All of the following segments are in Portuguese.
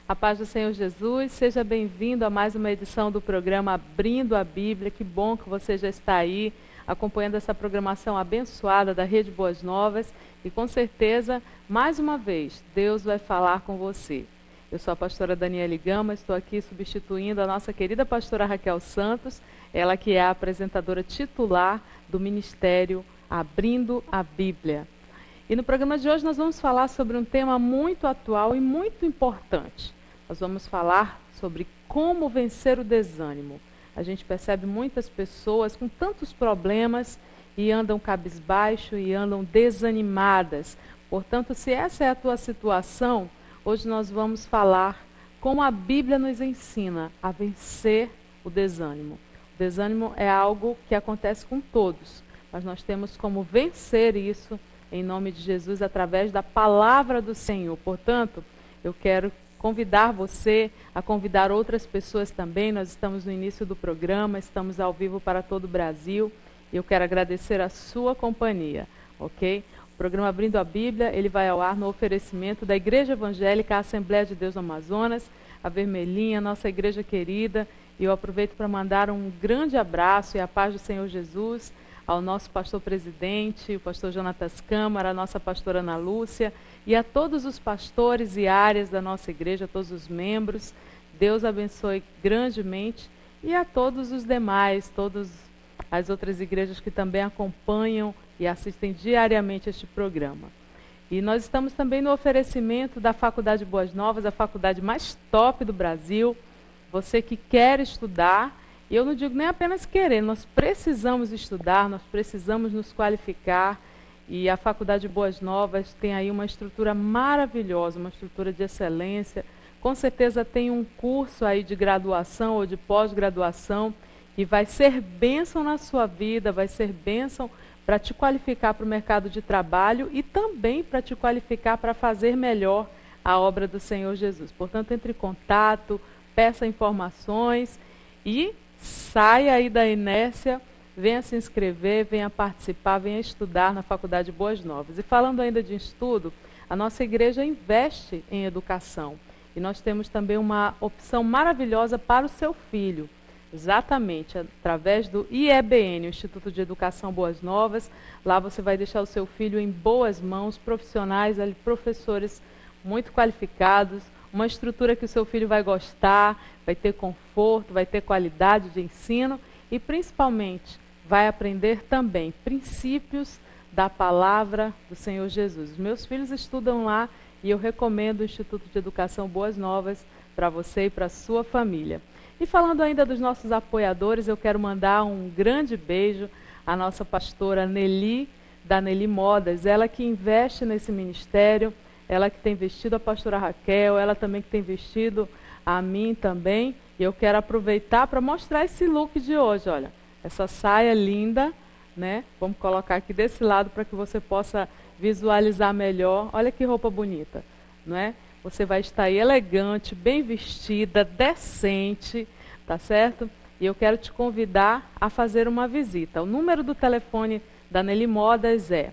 A paz do Senhor Jesus, seja bem-vindo a mais uma edição do programa Abrindo a Bíblia. Que bom que você já está aí acompanhando essa programação abençoada da Rede Boas Novas e com certeza, mais uma vez, Deus vai falar com você. Eu sou a pastora Daniele Gama, estou aqui substituindo a nossa querida pastora Raquel Santos, ela que é a apresentadora titular do Ministério Abrindo a Bíblia. E no programa de hoje nós vamos falar sobre um tema muito atual e muito importante. Nós vamos falar sobre como vencer o desânimo. A gente percebe muitas pessoas com tantos problemas e andam cabisbaixo e andam desanimadas. Portanto, se essa é a tua situação, hoje nós vamos falar como a Bíblia nos ensina a vencer o desânimo. O desânimo é algo que acontece com todos, mas nós temos como vencer isso em nome de Jesus, através da palavra do Senhor. Portanto, eu quero convidar você a convidar outras pessoas também. Nós estamos no início do programa, estamos ao vivo para todo o Brasil. E eu quero agradecer a sua companhia, ok? O programa Abrindo a Bíblia, ele vai ao ar no oferecimento da Igreja Evangélica Assembleia de Deus no Amazonas, a Vermelhinha, nossa igreja querida. E eu aproveito para mandar um grande abraço e a paz do Senhor Jesus ao nosso pastor presidente, o pastor Jonatas Câmara, a nossa pastora Ana Lúcia, e a todos os pastores e áreas da nossa igreja, a todos os membros. Deus abençoe grandemente, e a todos os demais, todas as outras igrejas que também acompanham e assistem diariamente este programa. E nós estamos também no oferecimento da Faculdade Boas Novas, a faculdade mais top do Brasil. Você que quer estudar, e eu não digo nem apenas querer, nós precisamos estudar, nós precisamos nos qualificar. E a Faculdade Boas Novas tem aí uma estrutura maravilhosa, uma estrutura de excelência. Com certeza tem um curso aí de graduação ou de pós-graduação que vai ser bênção na sua vida, vai ser bênção para te qualificar para o mercado de trabalho e também para te qualificar para fazer melhor a obra do Senhor Jesus. Portanto, entre em contato, peça informações e saia aí da inércia, venha se inscrever, venha participar, venha estudar na Faculdade Boas Novas. E falando ainda de estudo, a nossa igreja investe em educação. E nós temos também uma opção maravilhosa para o seu filho. Exatamente, através do IEBN, o Instituto de Educação Boas Novas. Lá você vai deixar o seu filho em boas mãos, profissionais, ali, professores muito qualificados, uma estrutura que o seu filho vai gostar, vai ter conforto, vai ter qualidade de ensino e, principalmente, vai aprender também princípios da palavra do Senhor Jesus. Os meus filhos estudam lá e eu recomendo o Instituto de Educação Boas Novas para você e para a sua família. E falando ainda dos nossos apoiadores, eu quero mandar um grande beijo à nossa pastora Nelly, da Nelly Modas, ela que investe nesse ministério, ela que tem vestido a pastora Raquel, ela também que tem vestido a mim também. E eu quero aproveitar para mostrar esse look de hoje, olha. Essa saia linda, né? Vamos colocar aqui desse lado para que você possa visualizar melhor. Olha que roupa bonita, não é? Você vai estar aí elegante, bem vestida, decente, tá certo? E eu quero te convidar a fazer uma visita. O número do telefone da Nelly Modas é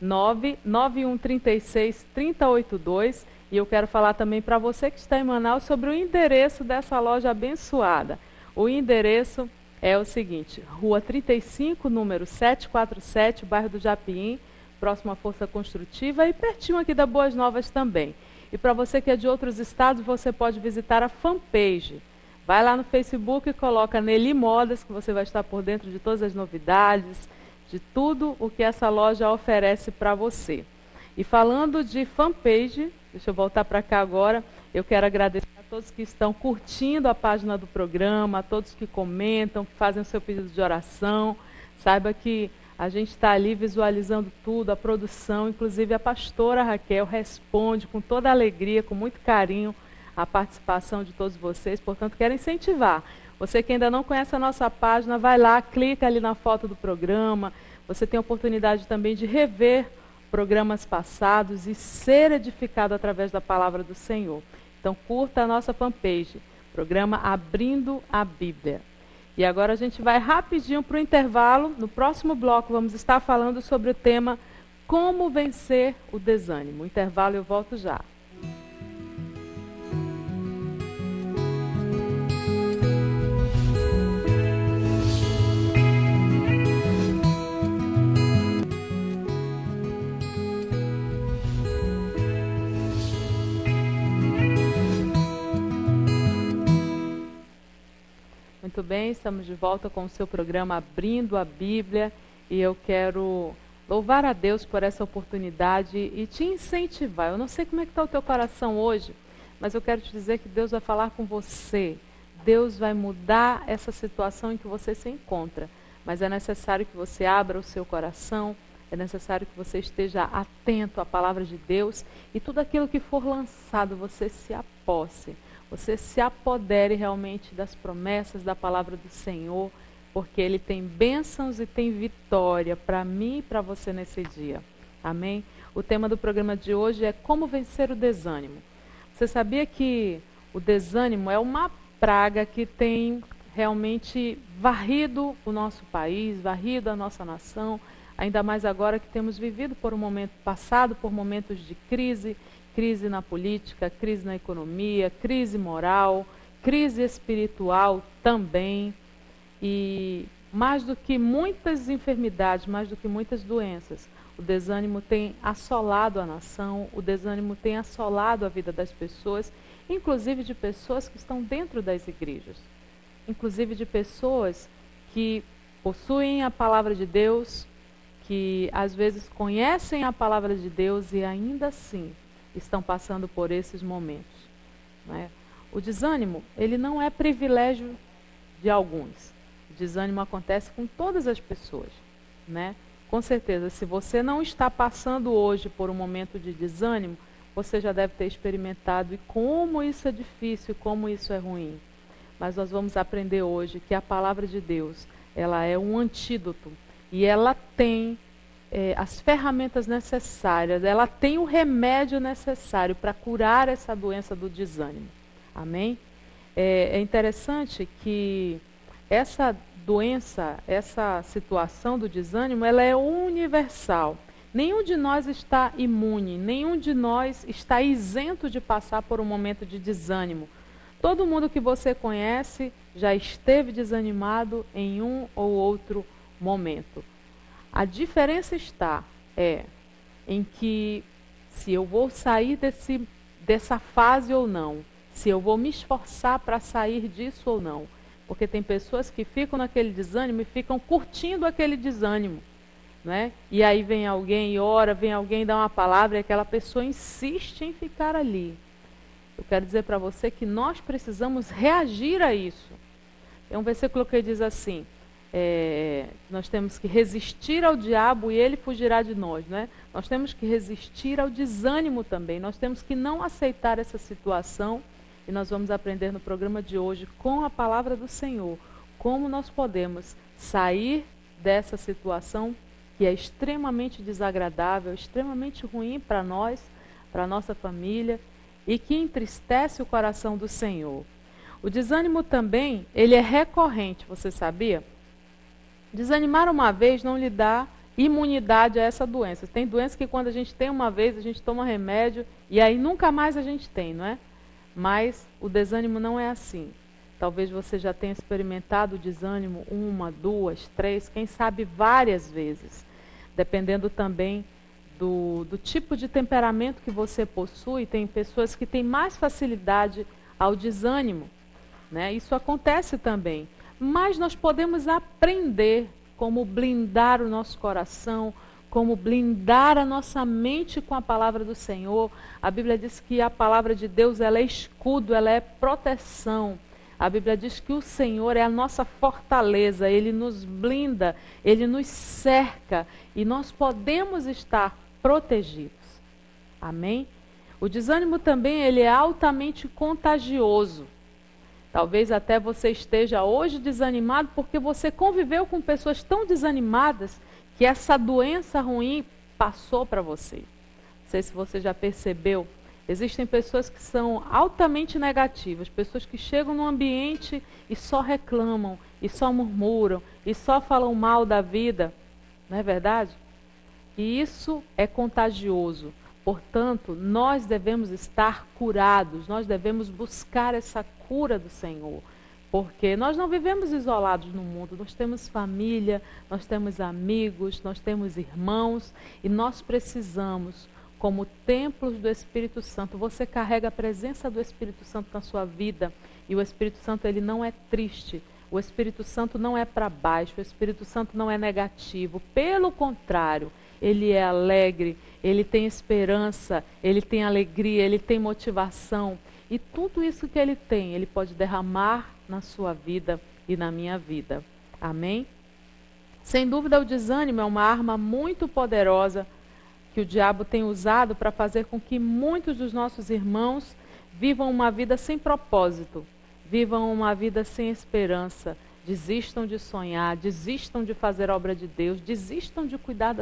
99136-3082. E eu quero falar também para você que está em Manaus sobre o endereço dessa loja abençoada. O endereço é o seguinte: Rua 35, número 747, bairro do Japim, próximo à Força Construtiva e pertinho aqui da Boas Novas também. E para você que é de outros estados, você pode visitar a fanpage. Vai lá no Facebook e coloca Nelly Modas, que você vai estar por dentro de todas as novidades, de tudo o que essa loja oferece para você. E falando de fanpage, deixa eu voltar para cá agora, eu quero agradecer a todos que estão curtindo a página do programa, a todos que comentam, que fazem o seu pedido de oração. Saiba que a gente está ali visualizando tudo, a produção, inclusive a pastora Raquel responde com toda alegria, com muito carinho, a participação de todos vocês. Portanto, quero incentivar. Você que ainda não conhece a nossa página, vai lá, clica ali na foto do programa. Você tem a oportunidade também de rever programas passados e ser edificado através da palavra do Senhor. Então, curta a nossa fanpage, programa Abrindo a Bíblia. E agora a gente vai rapidinho para o intervalo. No próximo bloco vamos estar falando sobre o tema Como vencer o desânimo. Intervalo, eu volto já. muito bem, estamos de volta com o seu programa Abrindo a Bíblia e eu quero louvar a Deus por essa oportunidade e te incentivar. Eu não sei como é que está o teu coração hoje, mas eu quero te dizer que Deus vai falar com você. Deus vai mudar essa situação em que você se encontra, mas é necessário que você abra o seu coração, é necessário que você esteja atento à palavra de Deus e tudo aquilo que for lançado, você se aposse. Você se apodere realmente das promessas da palavra do Senhor, porque Ele tem bênçãos e tem vitória para mim e para você nesse dia. Amém? O tema do programa de hoje é como vencer o desânimo. Você sabia que o desânimo é uma praga que tem realmente varrido o nosso país, varrido a nossa nação, ainda mais agora que temos vivido por um momento passado, por momentos de crise, crise na política, crise na economia, crise moral, crise espiritual também. E mais do que muitas enfermidades, mais do que muitas doenças, o desânimo tem assolado a nação, o desânimo tem assolado a vida das pessoas, inclusive de pessoas que estão dentro das igrejas, inclusive de pessoas que possuem a palavra de Deus, que às vezes conhecem a palavra de Deus e ainda assim estão passando por esses momentos, né? O desânimo, ele não é privilégio de alguns. O desânimo acontece com todas as pessoas, né? Com certeza, se você não está passando hoje por um momento de desânimo, você já deve ter experimentado e como isso é difícil, como isso é ruim. Mas nós vamos aprender hoje que a palavra de Deus, ela é um antídoto e ela tem as ferramentas necessárias, ela tem o remédio necessário para curar essa doença do desânimo. Amém? É interessante que essa doença, essa situação do desânimo, ela é universal. Nenhum de nós está imune, nenhum de nós está isento de passar por um momento de desânimo. Todo mundo que você conhece já esteve desanimado em um ou outro momento. A diferença está em que se eu vou sair dessa fase ou não, se eu vou me esforçar para sair disso ou não. Porque tem pessoas que ficam naquele desânimo e ficam curtindo aquele desânimo, né? E aí vem alguém e ora, vem alguém dar uma palavra e aquela pessoa insiste em ficar ali. Eu quero dizer para você que nós precisamos reagir a isso. Tem um versículo que diz assim, nós temos que resistir ao diabo e ele fugirá de nós, né? Nós temos que resistir ao desânimo também, nós temos que não aceitar essa situação e nós vamos aprender no programa de hoje com a palavra do Senhor, como nós podemos sair dessa situação que é extremamente desagradável, extremamente ruim para nós, para a nossa família e que entristece o coração do Senhor. O desânimo também, ele é recorrente, você sabia? Desanimar uma vez não lhe dá imunidade a essa doença. Tem doença que quando a gente tem uma vez, a gente toma remédio e aí nunca mais a gente tem, não é? Mas o desânimo não é assim. Talvez você já tenha experimentado o desânimo 1, 2, 3, quem sabe várias vezes. Dependendo também do tipo de temperamento que você possui, tem pessoas que têm mais facilidade ao desânimo, né? Isso acontece também. Mas nós podemos aprender como blindar o nosso coração, como blindar a nossa mente com a palavra do Senhor. A Bíblia diz que a palavra de Deus ela é escudo, ela é proteção. A Bíblia diz que o Senhor é a nossa fortaleza, Ele nos blinda, Ele nos cerca e nós podemos estar protegidos. Amém? O desânimo também ele é altamente contagioso. Talvez até você esteja hoje desanimado porque você conviveu com pessoas tão desanimadas que essa doença ruim passou para você. Não sei se você já percebeu, existem pessoas que são altamente negativas, pessoas que chegam no ambiente e só reclamam, e só murmuram, e só falam mal da vida. Não é verdade? E isso é contagioso. Portanto, nós devemos estar curados, nós devemos buscar essa cura do Senhor, porque nós não vivemos isolados no mundo, nós temos família, nós temos amigos, nós temos irmãos e nós precisamos, como templos do Espírito Santo, você carrega a presença do Espírito Santo na sua vida e o Espírito Santo ele não é triste, O Espírito Santo não é para baixo, o Espírito Santo não é negativo. Pelo contrário, ele é alegre, ele tem esperança, ele tem alegria, ele tem motivação. E tudo isso que ele tem, ele pode derramar na sua vida e na minha vida. Amém? Sem dúvida, o desânimo é uma arma muito poderosa que o diabo tem usado para fazer com que muitos dos nossos irmãos vivam uma vida sem propósito, vivam uma vida sem esperança, desistam de sonhar, desistam de fazer a obra de Deus, desistam de cuidar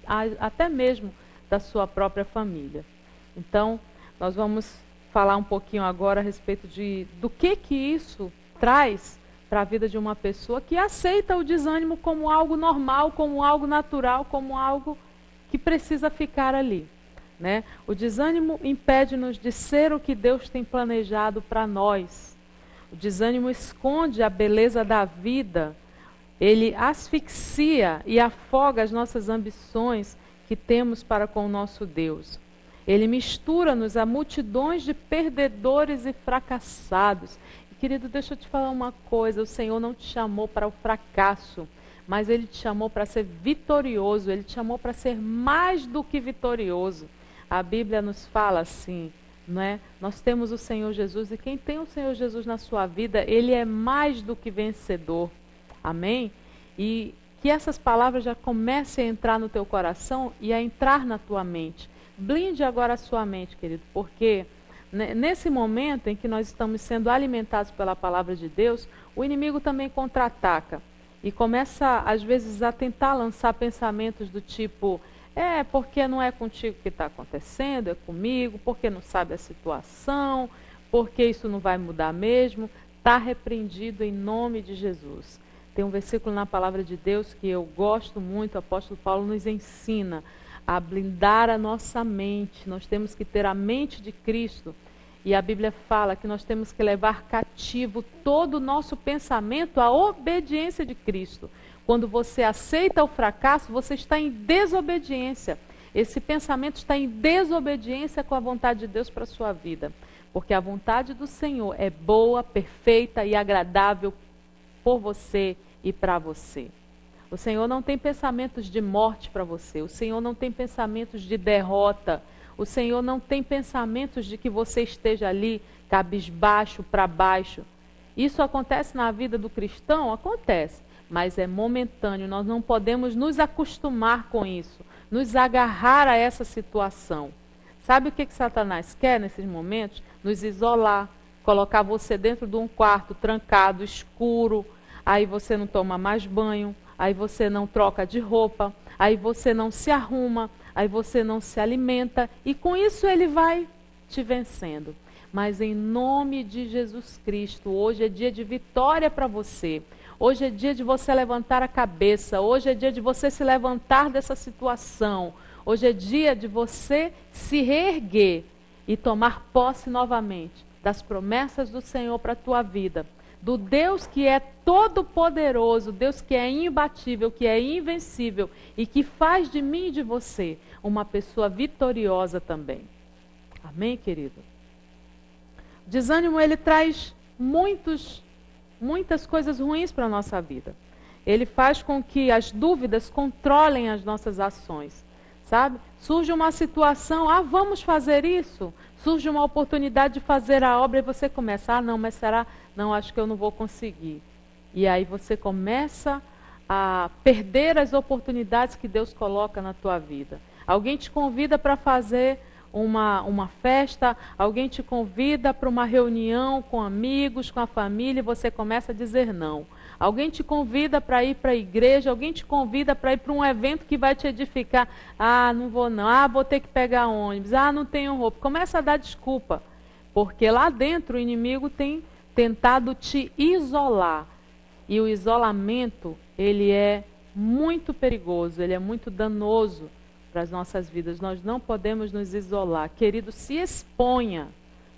até mesmo da sua própria família. Então, nós vamos falar um pouquinho agora a respeito do que isso traz para a vida de uma pessoa que aceita o desânimo como algo normal, como algo natural, como algo que precisa ficar ali, né? O desânimo impede-nos de ser o que Deus tem planejado para nós. O desânimo esconde a beleza da vida, ele asfixia e afoga as nossas ambições que temos para com o nosso Deus. Ele mistura-nos a multidões de perdedores e fracassados. E, querido, deixa eu te falar uma coisa, o Senhor não te chamou para o fracasso, mas Ele te chamou para ser vitorioso, Ele te chamou para ser mais do que vitorioso. A Bíblia nos fala assim, não é? Nós temos o Senhor Jesus e quem tem o Senhor Jesus na sua vida, Ele é mais do que vencedor. Amém? E que essas palavras já comecem a entrar no teu coração e a entrar na tua mente. Blinde agora a sua mente, querido, porque nesse momento em que nós estamos sendo alimentados pela palavra de Deus, o inimigo também contra-ataca. E começa, às vezes, a tentar lançar pensamentos do tipo, porque não é contigo que está acontecendo, é comigo, porque não sabe a situação, porque isso não vai mudar mesmo. Está repreendido em nome de Jesus. Tem um versículo na palavra de Deus que eu gosto muito, o apóstolo Paulo nos ensina a blindar a nossa mente. Nós temos que ter a mente de Cristo. E a Bíblia fala que nós temos que levar cativo todo o nosso pensamento à obediência de Cristo. Quando você aceita o fracasso, você está em desobediência. Esse pensamento está em desobediência com a vontade de Deus para a sua vida. Porque a vontade do Senhor é boa, perfeita e agradável por você e para você. O Senhor não tem pensamentos de morte para você. O Senhor não tem pensamentos de derrota. O Senhor não tem pensamentos de que você esteja ali, cabisbaixo, para baixo. Isso acontece na vida do cristão? Acontece, mas é momentâneo. Nós não podemos nos acostumar com isso, nos agarrar a essa situação. Sabe o que Satanás quer nesses momentos? Nos isolar, colocar você dentro de um quarto trancado, escuro, aí você não toma mais banho, aí você não troca de roupa, aí você não se arruma, aí você não se alimenta, e com isso ele vai te vencendo. Mas em nome de Jesus Cristo, hoje é dia de vitória para você. Hoje é dia de você levantar a cabeça, hoje é dia de você se levantar dessa situação. Hoje é dia de você se reerguer e tomar posse novamente das promessas do Senhor para a tua vida. Do Deus que é todo-poderoso, Deus que é imbatível, que é invencível e que faz de mim e de você uma pessoa vitoriosa também. Amém, querido? O desânimo, ele traz muitas coisas ruins para a nossa vida. Ele faz com que as dúvidas controlem as nossas ações, sabe? Surge uma situação, vamos fazer isso? Surge uma oportunidade de fazer a obra e você começa, não, mas será? Não, acho que eu não vou conseguir. E aí você começa a perder as oportunidades que Deus coloca na tua vida. Alguém te convida para fazer uma festa, alguém te convida para uma reunião com amigos, com a família, e você começa a dizer não. Alguém te convida para ir para a igreja, alguém te convida para ir para um evento que vai te edificar. Não vou não, vou ter que pegar ônibus, não tenho roupa. Começa a dar desculpa, porque lá dentro o inimigo tem tentado te isolar. E o isolamento, ele é muito perigoso, ele é muito danoso para as nossas vidas. Nós não podemos nos isolar. Querido, se exponha,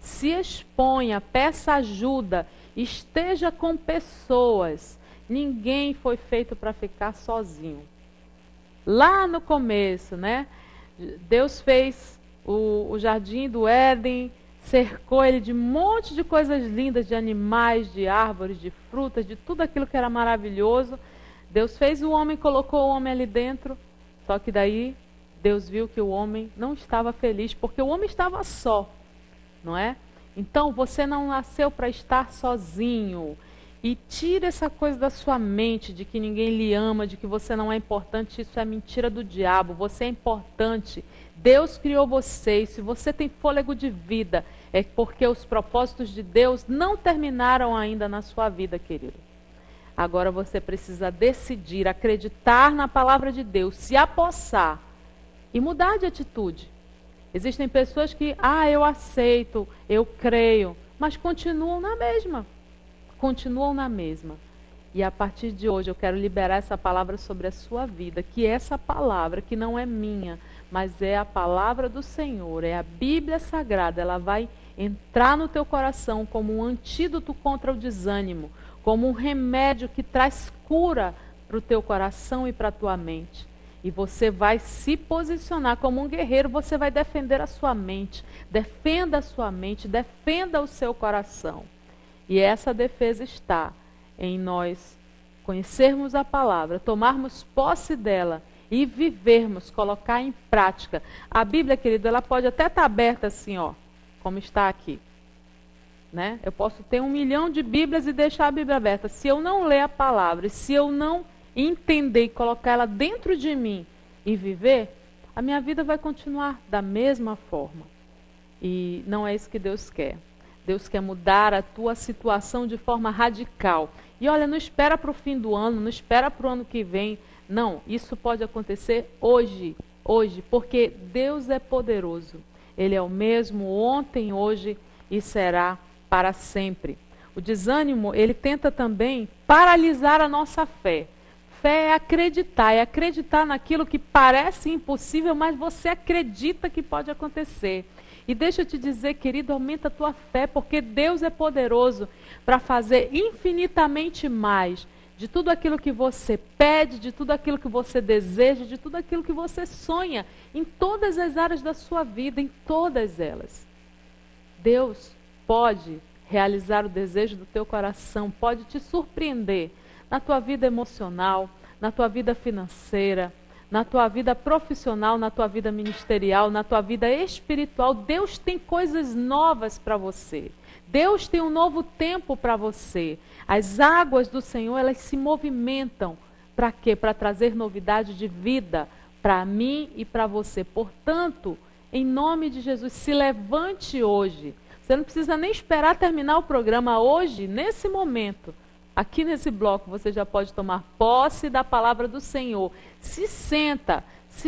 peça ajuda, esteja com pessoas. Ninguém foi feito para ficar sozinho. Lá no começo, né? Deus fez o jardim do Éden cercou ele de um monte de coisas lindas, de animais, de árvores, de frutas, de tudo aquilo que era maravilhoso. Deus fez o homem, colocou o homem ali dentro, só que daí Deus viu que o homem não estava feliz, porque o homem estava só, não é? Então, você não nasceu para estar sozinho. E tira essa coisa da sua mente, de que ninguém lhe ama, de que você não é importante. Isso é mentira do diabo. Você é importante. Deus criou você. E se você tem fôlego de vida, é porque os propósitos de Deus não terminaram ainda na sua vida, querido. Agora você precisa decidir, acreditar na palavra de Deus, se apossar e mudar de atitude. Existem pessoas que, eu aceito, eu creio, mas continuam na mesma. Continuam na mesma. E a partir de hoje eu quero liberar essa palavra sobre a sua vida, que essa palavra, que não é minha, mas é a palavra do Senhor, é a Bíblia Sagrada, ela vai entrar no teu coração como um antídoto contra o desânimo, como um remédio que traz cura para o teu coração e para a tua mente. E você vai se posicionar como um guerreiro, você vai defender a sua mente. Defenda a sua mente, defenda o seu coração. E essa defesa está em nós conhecermos a palavra, tomarmos posse dela e vivermos, colocar em prática. A Bíblia, querido, ela pode até estar aberta assim, como está aqui. Né? Eu posso ter 1 milhão de Bíblias e deixar a Bíblia aberta. Se eu não ler a palavra, se eu não entender e colocar ela dentro de mim e viver, a minha vida vai continuar da mesma forma. E não é isso que Deus quer. Deus quer mudar a tua situação de forma radical. E olha, não espera para o fim do ano, não espera para o ano que vem. Não, isso pode acontecer hoje, porque Deus é poderoso. Ele é o mesmo ontem, hoje e será para sempre. O desânimo, ele tenta também paralisar a nossa fé. Fé é acreditar naquilo que parece impossível, mas você acredita que pode acontecer. E deixa eu te dizer, querido, aumenta a tua fé, porque Deus é poderoso para fazer infinitamente mais de tudo aquilo que você pede, de tudo aquilo que você deseja, de tudo aquilo que você sonha, em todas as áreas da sua vida, em todas elas. Deus pode realizar o desejo do teu coração, pode te surpreender na tua vida emocional, na tua vida financeira, na tua vida profissional, na tua vida ministerial, na tua vida espiritual. Deus tem coisas novas para você. Deus tem um novo tempo para você. As águas do Senhor, elas se movimentam. Para quê? Para trazer novidade de vida para mim e para você. Portanto, em nome de Jesus, se levante hoje. Você não precisa nem esperar terminar o programa hoje, nesse momento. Aqui nesse bloco você já pode tomar posse da palavra do Senhor. Se senta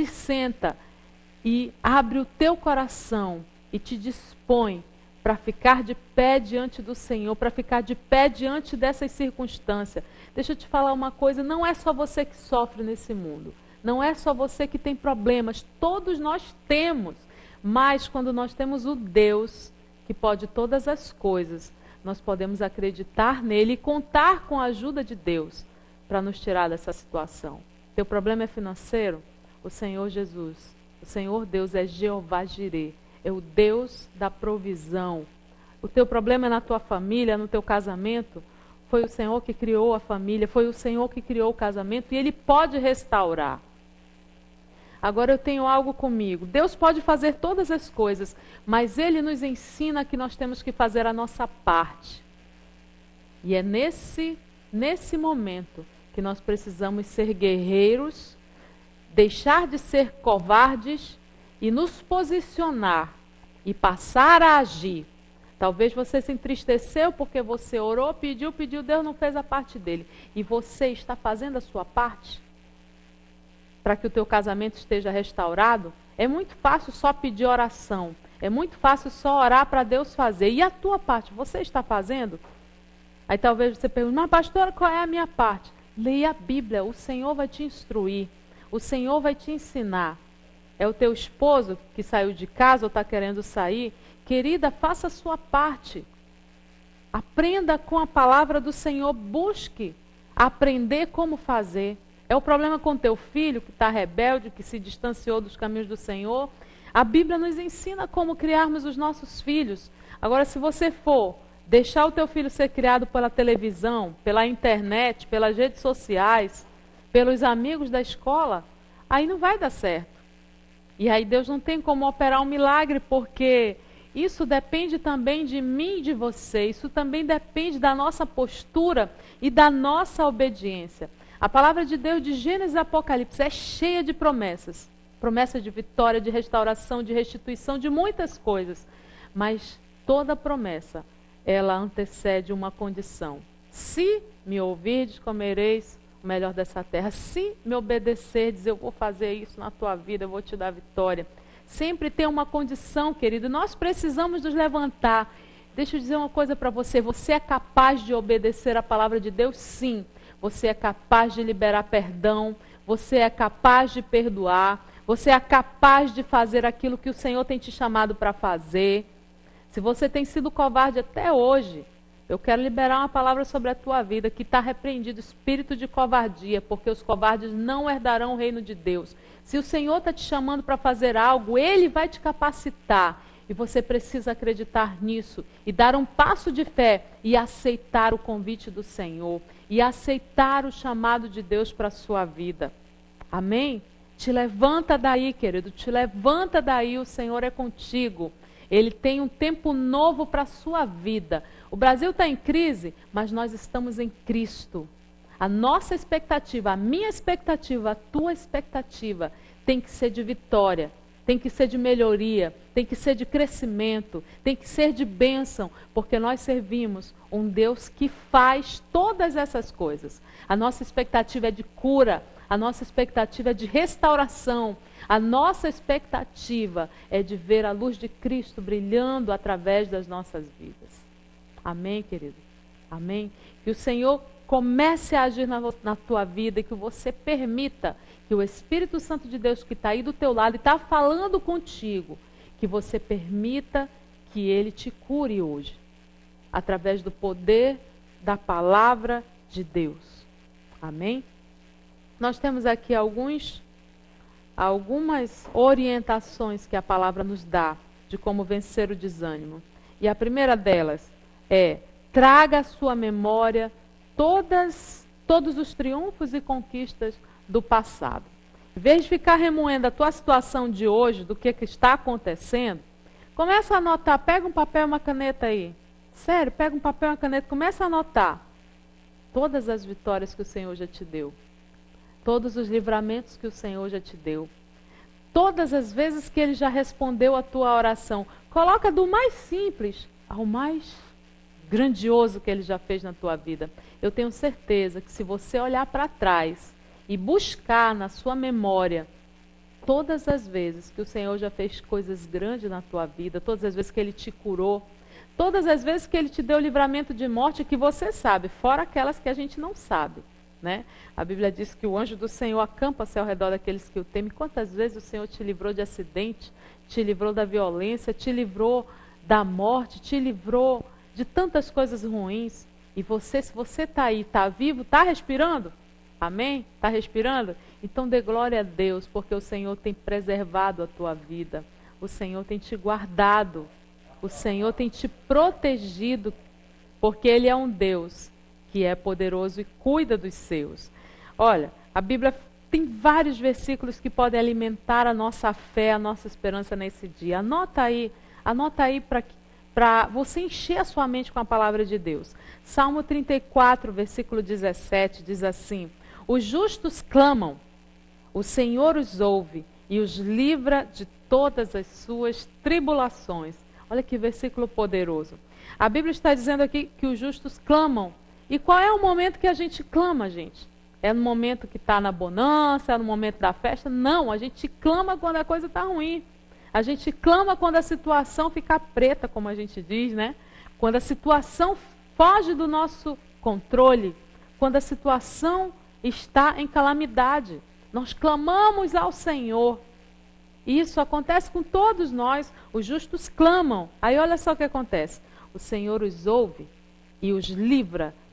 e abre o teu coração e te dispõe para ficar de pé diante do Senhor, para ficar de pé diante dessas circunstâncias. Deixa eu te falar uma coisa, não é só você que sofre nesse mundo. Não é só você que tem problemas, todos nós temos. Mas quando nós temos o Deus que pode todas as coisas, nós podemos acreditar nele e contar com a ajuda de Deus para nos tirar dessa situação. Teu problema é financeiro? O Senhor Jesus, o Senhor Deus é Jeová Jirê, é o Deus da provisão. O teu problema é na tua família, no teu casamento? Foi o Senhor que criou a família, foi o Senhor que criou o casamento e Ele pode restaurar. Agora eu tenho algo comigo. Deus pode fazer todas as coisas, mas Ele nos ensina que nós temos que fazer a nossa parte. E é nesse momento que nós precisamos ser guerreiros, deixar de ser covardes e nos posicionar e passar a agir. Talvez você se entristeceu porque você orou, pediu, Deus não fez a parte dele. E você está fazendo a sua parte? Para que o teu casamento esteja restaurado? É muito fácil só pedir oração. É muito fácil só orar para Deus fazer. E a tua parte, você está fazendo? Aí talvez você pergunte, mas pastora, qual é a minha parte? Leia a Bíblia, o Senhor vai te instruir. O Senhor vai te ensinar. É o teu esposo que saiu de casa ou está querendo sair? Querida, faça a sua parte. Aprenda com a palavra do Senhor. Busque aprender como fazer. É o problema com teu filho que está rebelde, que se distanciou dos caminhos do Senhor. A Bíblia nos ensina como criarmos os nossos filhos. Agora, se você for deixar o teu filho ser criado pela televisão, pela internet, pelas redes sociais, pelos amigos da escola, aí não vai dar certo. E aí Deus não tem como operar um milagre, porque isso depende também de mim e de você. Isso também depende da nossa postura e da nossa obediência. A palavra de Deus de Gênesis e Apocalipse é cheia de promessas. Promessas de vitória, de restauração, de restituição, de muitas coisas. Mas toda promessa, ela antecede uma condição. Se me ouvirdes, comereis o melhor dessa terra. Se me obedecerdes, eu vou fazer isso na tua vida, eu vou te dar vitória. Sempre tem uma condição, querido. Nós precisamos nos levantar. Deixa eu dizer uma coisa para você. Você é capaz de obedecer a palavra de Deus? Sim. Você é capaz de liberar perdão. Você é capaz de perdoar. Você é capaz de fazer aquilo que o Senhor tem te chamado para fazer. Se você tem sido covarde até hoje, eu quero liberar uma palavra sobre a tua vida, que está repreendido espírito de covardia, porque os covardes não herdarão o reino de Deus. Se o Senhor está te chamando para fazer algo, Ele vai te capacitar. E você precisa acreditar nisso e dar um passo de fé e aceitar o convite do Senhor. E aceitar o chamado de Deus para a sua vida. Amém? Te levanta daí, querido, te levanta daí, o Senhor é contigo. Ele tem um tempo novo para a sua vida. O Brasil está em crise, mas nós estamos em Cristo. A nossa expectativa, a minha expectativa, a tua expectativa tem que ser de vitória, tem que ser de melhoria, tem que ser de crescimento, tem que ser de bênção, porque nós servimos um Deus que faz todas essas coisas. A nossa expectativa é de cura, a nossa expectativa é de restauração. A nossa expectativa é de ver a luz de Cristo brilhando através das nossas vidas. Amém, querido? Amém? Que o Senhor comece a agir na tua vida e que você permita que o Espírito Santo de Deus que está aí do teu lado e está falando contigo, que você permita que Ele te cure hoje, através do poder da palavra de Deus. Amém? Nós temos aqui algumas orientações que a palavra nos dá de como vencer o desânimo. E a primeira delas é: traga à sua memória todos os triunfos e conquistas do passado. Em vez de ficar remoendo a tua situação de hoje, do que está acontecendo, começa a anotar, pega um papel e uma caneta aí. Sério, pega um papel e uma caneta, começa a anotar todas as vitórias que o Senhor já te deu. Todos os livramentos que o Senhor já te deu. Todas as vezes que Ele já respondeu a tua oração. Coloca do mais simples ao mais grandioso que Ele já fez na tua vida. Eu tenho certeza que se você olhar para trás e buscar na sua memória todas as vezes que o Senhor já fez coisas grandes na tua vida, todas as vezes que Ele te curou, todas as vezes que Ele te deu livramento de morte, que você sabe, fora aquelas que a gente não sabe. Né? A Bíblia diz que o anjo do Senhor acampa-se ao redor daqueles que o temem. Quantas vezes o Senhor te livrou de acidente, te livrou da violência, te livrou da morte, te livrou de tantas coisas ruins. E você, se você está aí, está vivo, está respirando? Amém? Está respirando? Então dê glória a Deus, porque o Senhor tem preservado a tua vida. O Senhor tem te guardado. O Senhor tem te protegido, porque Ele é um Deus que é poderoso e cuida dos seus. Olha, a Bíblia tem vários versículos que podem alimentar a nossa fé, a nossa esperança nesse dia. Anota aí para você encher a sua mente com a palavra de Deus. Salmo 34, versículo 17, diz assim: os justos clamam, o Senhor os ouve e os livra de todas as suas tribulações. Olha que versículo poderoso. A Bíblia está dizendo aqui que os justos clamam. E qual é o momento que a gente clama, gente? É no momento que está na bonança, é no momento da festa? Não, a gente clama quando a coisa está ruim. A gente clama quando a situação fica preta, como a gente diz, né? Quando a situação foge do nosso controle, quando a situação está em calamidade. Nós clamamos ao Senhor. Isso acontece com todos nós. Os justos clamam. Aí olha só o que acontece. O Senhor os ouve e os livra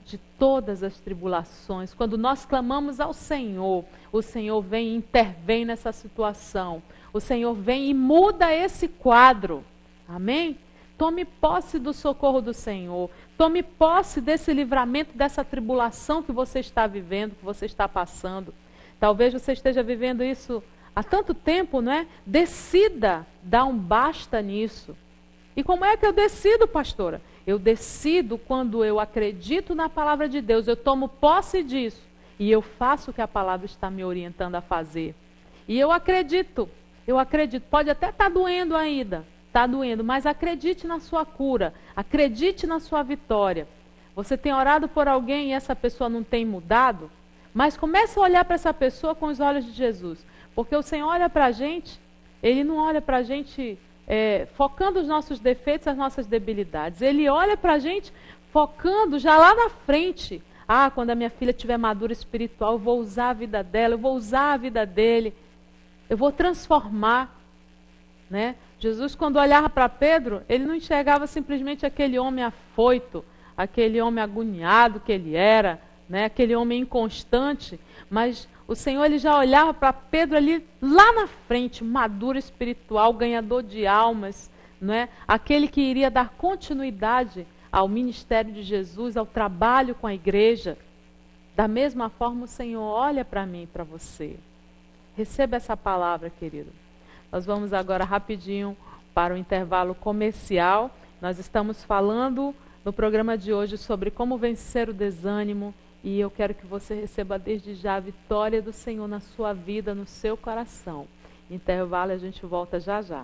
de todas as tribulações. Quando nós clamamos ao Senhor, o Senhor vem e intervém nessa situação. O Senhor vem e muda esse quadro. Amém? Tome posse do socorro do Senhor. Tome posse desse livramento, dessa tribulação que você está vivendo, que você está passando. Talvez você esteja vivendo isso há tanto tempo, não é? Decida dar um basta nisso. E como é que eu decido, pastora? Eu decido quando eu acredito na palavra de Deus, eu tomo posse disso e eu faço o que a palavra está me orientando a fazer. E eu acredito. Pode até estar doendo ainda, está doendo, mas acredite na sua cura, acredite na sua vitória. Você tem orado por alguém e essa pessoa não tem mudado? Mas comece a olhar para essa pessoa com os olhos de Jesus. Porque o Senhor olha para a gente, Ele não olha para a gente focando os nossos defeitos, as nossas debilidades. Ele olha para a gente focando já lá na frente. Ah, quando a minha filha estiver madura espiritual, eu vou usar a vida dela, eu vou usar a vida dele. Eu vou transformar. Né? Jesus, quando olhava para Pedro, ele não enxergava simplesmente aquele homem afoito, aquele homem agoniado que ele era, né? Aquele homem inconstante, mas o Senhor ele já olhava para Pedro ali lá na frente, maduro espiritual, ganhador de almas, não é? Aquele que iria dar continuidade ao ministério de Jesus, ao trabalho com a igreja. Da mesma forma o Senhor olha para mim e para você. Receba essa palavra, querido. Nós vamos agora rapidinho para o intervalo comercial. Nós estamos falando no programa de hoje sobre como vencer o desânimo. E eu quero que você receba desde já a vitória do Senhor na sua vida, no seu coração. Intervalo, a gente volta já já.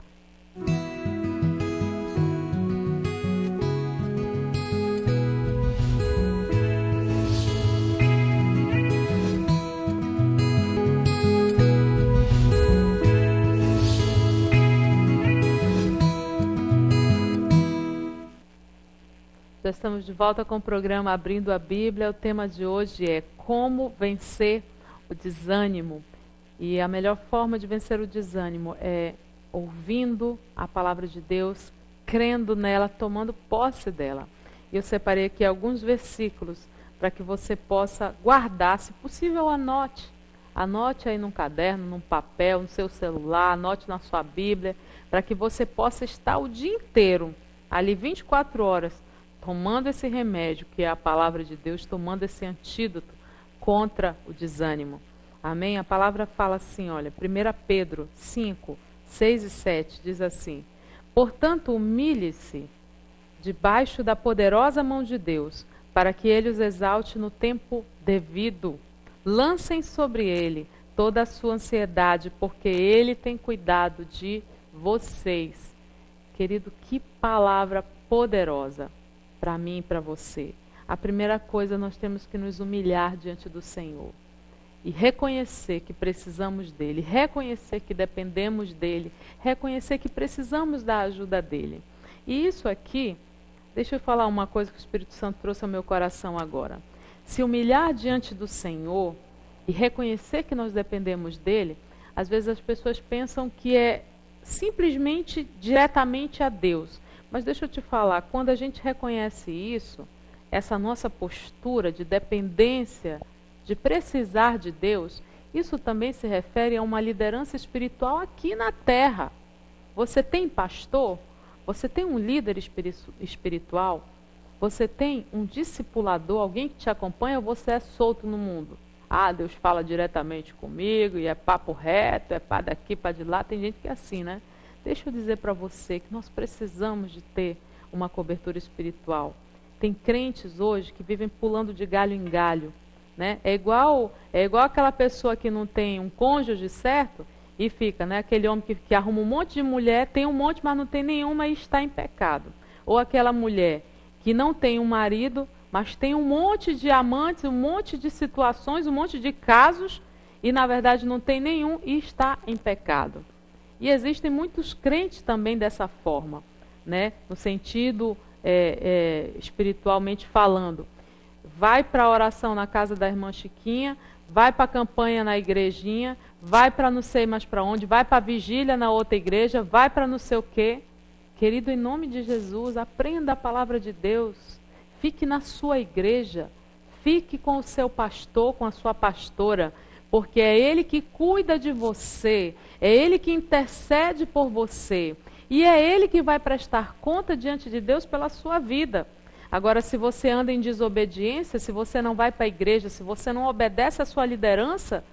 Já estamos de volta com o programa Abrindo a Bíblia. O tema de hoje é como vencer o desânimo. E a melhor forma de vencer o desânimo é ouvindo a palavra de Deus, crendo nela, tomando posse dela. E eu separei aqui alguns versículos para que você possa guardar, se possível anote. Anote aí num caderno, num papel, no seu celular, anote na sua Bíblia, para que você possa estar o dia inteiro, ali 24 horas, tomando esse remédio, que é a palavra de Deus, tomando esse antídoto contra o desânimo. Amém? A palavra fala assim, olha, 1 Pedro 5, 6 e 7, diz assim: portanto, humilhe-se debaixo da poderosa mão de Deus, para que Ele os exalte no tempo devido. Lancem sobre Ele toda a sua ansiedade, porque Ele tem cuidado de vocês. Querido, que palavra poderosa para mim e para você. A primeira coisa, nós temos que nos humilhar diante do Senhor e reconhecer que precisamos dEle, reconhecer que dependemos dEle, reconhecer que precisamos da ajuda dEle. E isso aqui, deixa eu falar uma coisa que o Espírito Santo trouxe ao meu coração agora. Se humilhar diante do Senhor e reconhecer que nós dependemos dEle, às vezes as pessoas pensam que é simplesmente diretamente a Deus. Mas deixa eu te falar, quando a gente reconhece isso, essa nossa postura de dependência, de precisar de Deus, isso também se refere a uma liderança espiritual aqui na terra. Você tem pastor? Você tem um líder espiritual? Você tem um discipulador, alguém que te acompanha, ou você é solto no mundo? Ah, Deus fala diretamente comigo, e é papo reto, é pá daqui, pá de lá. Tem gente que é assim, né? Deixa eu dizer para você que nós precisamos de ter uma cobertura espiritual. Tem crentes hoje que vivem pulando de galho em galho, né? É igual aquela pessoa que não tem um cônjuge certo e fica, né? Aquele homem que arruma um monte de mulher, tem um monte, mas não tem nenhuma e está em pecado. Ou aquela mulher que não tem um marido, mas tem um monte de amantes, um monte de situações, um monte de casos, e na verdade não tem nenhum e está em pecado. E existem muitos crentes também dessa forma, né? No sentido espiritualmente falando. Vai para a oração na casa da irmã Chiquinha, vai para a campanha na igrejinha, vai para não sei mais para onde, vai para a vigília na outra igreja, vai para não sei o quê. Querido, em nome de Jesus, aprenda a palavra de Deus. Fique na sua igreja, fique com o seu pastor, com a sua pastora, porque é ele que cuida de você, é ele que intercede por você, e é ele que vai prestar conta diante de Deus pela sua vida. Agora, se você anda em desobediência, se você não vai para a igreja, se você não obedece à sua liderança,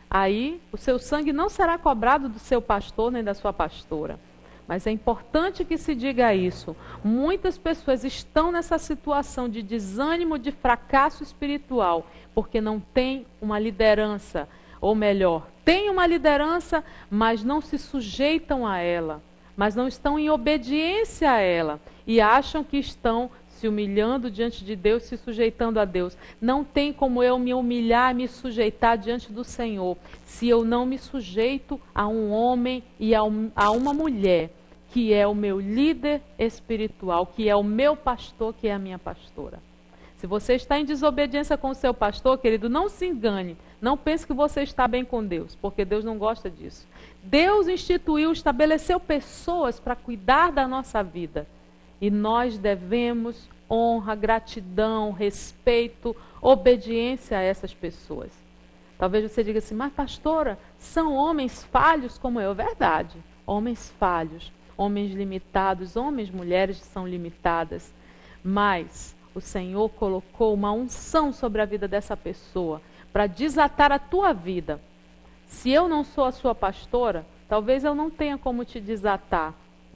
aí o seu sangue não será cobrado do seu pastor nem da sua pastora. Mas é importante que se diga isso. Muitas pessoas estão nessa situação de desânimo, de fracasso espiritual, porque não tem uma liderança, ou melhor, tem uma liderança, mas não se sujeitam a ela, mas não estão em obediência a ela, e acham que estão se humilhando diante de Deus, se sujeitando a Deus. Não tem como eu me humilhar, me sujeitar diante do Senhor, se eu não me sujeito a um homem e a uma mulher, que é o meu líder espiritual, que é o meu pastor, que é a minha pastora. Se você está em desobediência com o seu pastor, querido, não se engane. Não pense que você está bem com Deus, porque Deus não gosta disso. Deus instituiu, estabeleceu pessoas para cuidar da nossa vida. E nós devemos honra, gratidão, respeito, obediência a essas pessoas. Talvez você diga assim, mas pastora, são homens falhos como eu. Verdade, homens falhos, homens limitados, homens, mulheres são limitadas. Mas o Senhor colocou uma unção sobre a vida dessa pessoa para desatar a tua vida. Se eu não sou a sua pastora, talvez eu não tenha como te desatar.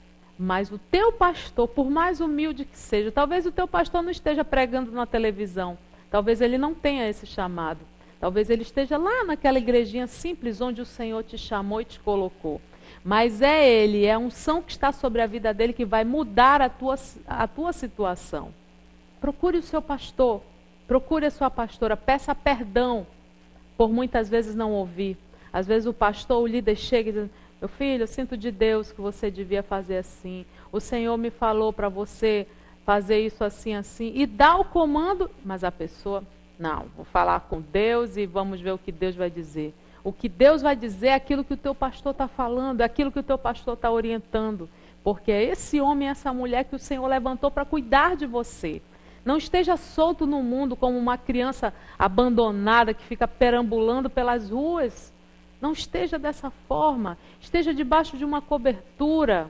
Mas o teu pastor, por mais humilde que seja, talvez o teu pastor não esteja pregando na televisão, talvez ele não tenha esse chamado, talvez ele esteja lá naquela igrejinha simples onde o Senhor te chamou e te colocou. Mas é ele, é a unção que está sobre a vida dele que vai mudar a tua situação. Procure o seu pastor, procure a sua pastora, peça perdão por muitas vezes não ouvir. Às vezes o pastor, o líder chega e diz, meu filho, eu sinto de Deus que você devia fazer assim. O Senhor me falou para você fazer isso assim, assim. E dá o comando, mas a pessoa, não, vou falar com Deus e vamos ver o que Deus vai dizer. O que Deus vai dizer é aquilo que o teu pastor está falando, é aquilo que o teu pastor está orientando. Porque é esse homem, essa mulher que o Senhor levantou para cuidar de você. Não esteja solto no mundo como uma criança abandonada que fica perambulando pelas ruas. Não esteja dessa forma, esteja debaixo de uma cobertura.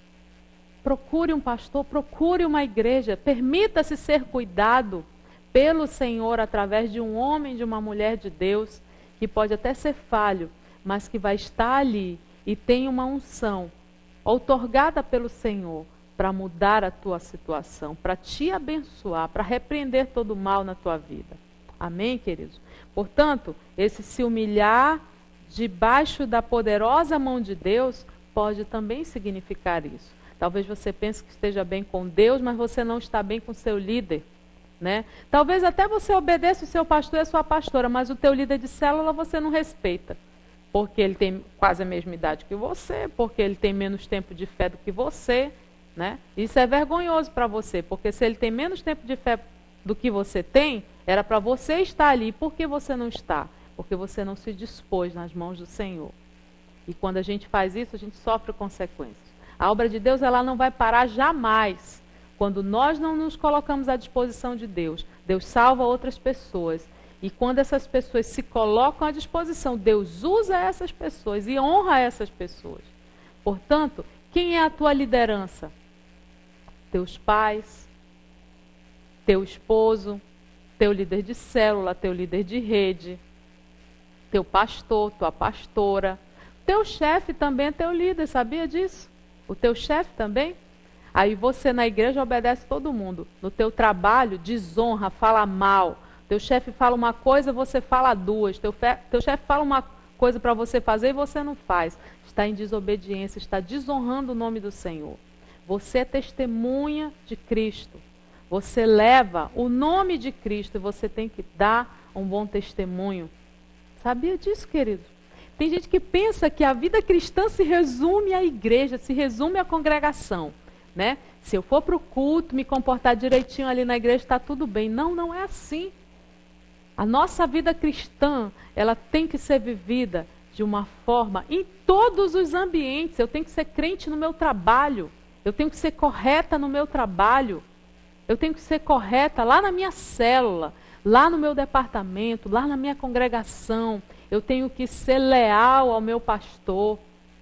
Procure um pastor, procure uma igreja, permita-se ser cuidado pelo Senhor através de um homem, de uma mulher de Deus, que pode até ser falho, mas que vai estar ali e tem uma unção outorgada pelo Senhor para mudar a tua situação, para te abençoar, para repreender todo o mal na tua vida. Amém, queridos? Portanto, esse se humilhar debaixo da poderosa mão de Deus pode também significar isso. Talvez você pense que esteja bem com Deus, mas você não está bem com o seu líder, né? Talvez até você obedeça o seu pastor e a sua pastora, mas o teu líder de célula você não respeita, porque ele tem quase a mesma idade que você, porque ele tem menos tempo de fé do que você, né? Isso é vergonhoso para você, porque se ele tem menos tempo de fé do que você tem, era para você estar ali. Por que você não está? Porque você não se dispôs nas mãos do Senhor. E quando a gente faz isso, a gente sofre consequências. A obra de Deus, ela não vai parar jamais. Quando nós não nos colocamos à disposição de Deus, Deus salva outras pessoas. E quando essas pessoas se colocam à disposição, Deus usa essas pessoas e honra essas pessoas. Portanto, quem é a tua liderança? Teus pais, teu esposo, teu líder de célula, teu líder de rede, teu pastor, tua pastora. Teu chefe também é teu líder, sabia disso? O teu chefe também? Aí você na igreja obedece todo mundo. No teu trabalho, desonra, fala mal. Teu chefe fala uma coisa, você fala duas. Teu chefe fala uma coisa para você fazer e você não faz. Está em desobediência, está desonrando o nome do Senhor. Você é testemunha de Cristo. Você leva o nome de Cristo e você tem que dar um bom testemunho. Sabia disso, querido? Tem gente que pensa que a vida cristã se resume à igreja, se resume à congregação, né? Se eu for para o culto, me comportar direitinho ali na igreja, está tudo bem. Não, não é assim. A nossa vida cristã, ela tem que ser vivida de uma forma em todos os ambientes. Eu tenho que ser crente no meu trabalho. Eu tenho que ser correta no meu trabalho. Eu tenho que ser correta lá na minha célula, lá no meu departamento, lá na minha congregação, eu tenho que ser leal ao meu pastor,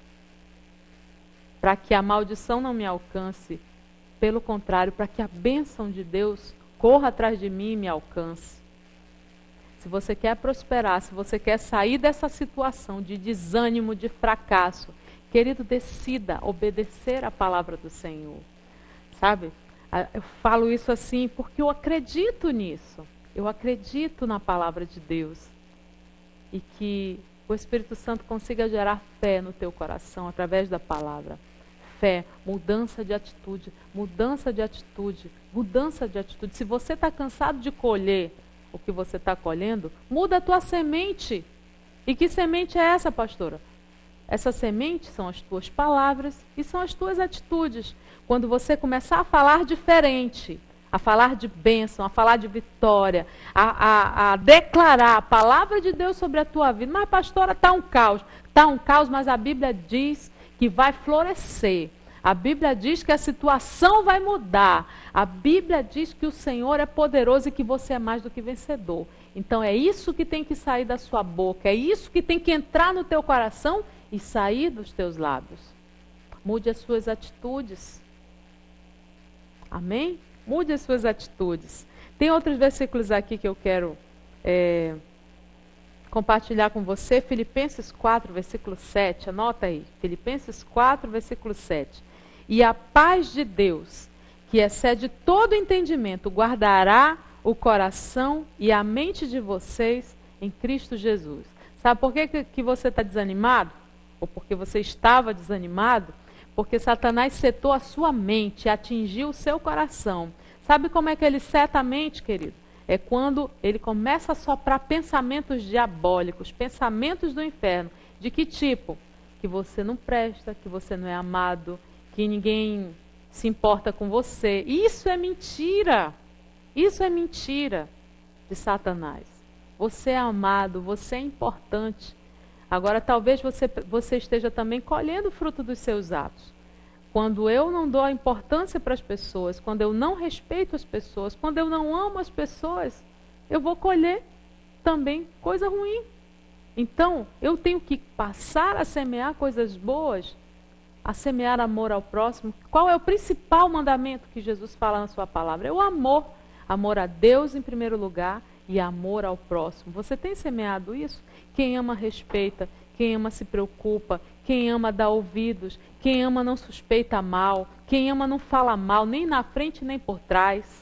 para que a maldição não me alcance. Pelo contrário, para que a bênção de Deus corra atrás de mim e me alcance. Se você quer prosperar, se você quer sair dessa situação de desânimo, de fracasso, querido, decida obedecer a palavra do Senhor. Sabe? Eu falo isso assim porque eu acredito nisso. Eu acredito na palavra de Deus. E que o Espírito Santo consiga gerar fé no teu coração através da palavra. Fé, mudança de atitude, mudança de atitude, mudança de atitude. Se você está cansado de colher o que você está colhendo, muda a tua semente. E que semente é essa, pastora? Essa semente são as tuas palavras e são as tuas atitudes. Quando você começar a falar diferente, a falar de bênção, a falar de vitória, a declarar a palavra de Deus sobre a tua vida. Mas, pastora, está um caos. Está um caos, mas a Bíblia diz que vai florescer. A Bíblia diz que a situação vai mudar. A Bíblia diz que o Senhor é poderoso e que você é mais do que vencedor. Então é isso que tem que sair da sua boca, é isso que tem que entrar no teu coração e sair dos teus lábios. Mude as suas atitudes. Amém? Mude as suas atitudes. Tem outros versículos aqui que eu quero compartilhar com você. Filipenses 4, versículo 7. Anota aí. Filipenses 4, versículo 7. E a paz de Deus, que excede todo entendimento, guardará o coração e a mente de vocês em Cristo Jesus. Sabe por que você está desanimado? Ou porque você estava desanimado? Porque Satanás setou a sua mente, atingiu o seu coração. Sabe como é que ele seta a mente, querido? É quando ele começa a soprar pensamentos diabólicos, pensamentos do inferno. De que tipo? Que você não presta, que você não é amado, que ninguém se importa com você. Isso é mentira. Isso é mentira de Satanás. Você é amado, você é importante. Agora, talvez você esteja também colhendo o fruto dos seus atos. Quando eu não dou a importância para as pessoas, quando eu não respeito as pessoas, quando eu não amo as pessoas, eu vou colher também coisa ruim. Então, eu tenho que passar a semear coisas boas, a semear amor ao próximo. Qual é o principal mandamento que Jesus fala na sua palavra? É o amor. Amor a Deus em primeiro lugar e amor ao próximo. Você tem semeado isso? Quem ama respeita, quem ama se preocupa, quem ama dá ouvidos, quem ama não suspeita mal, quem ama não fala mal, nem na frente nem por trás.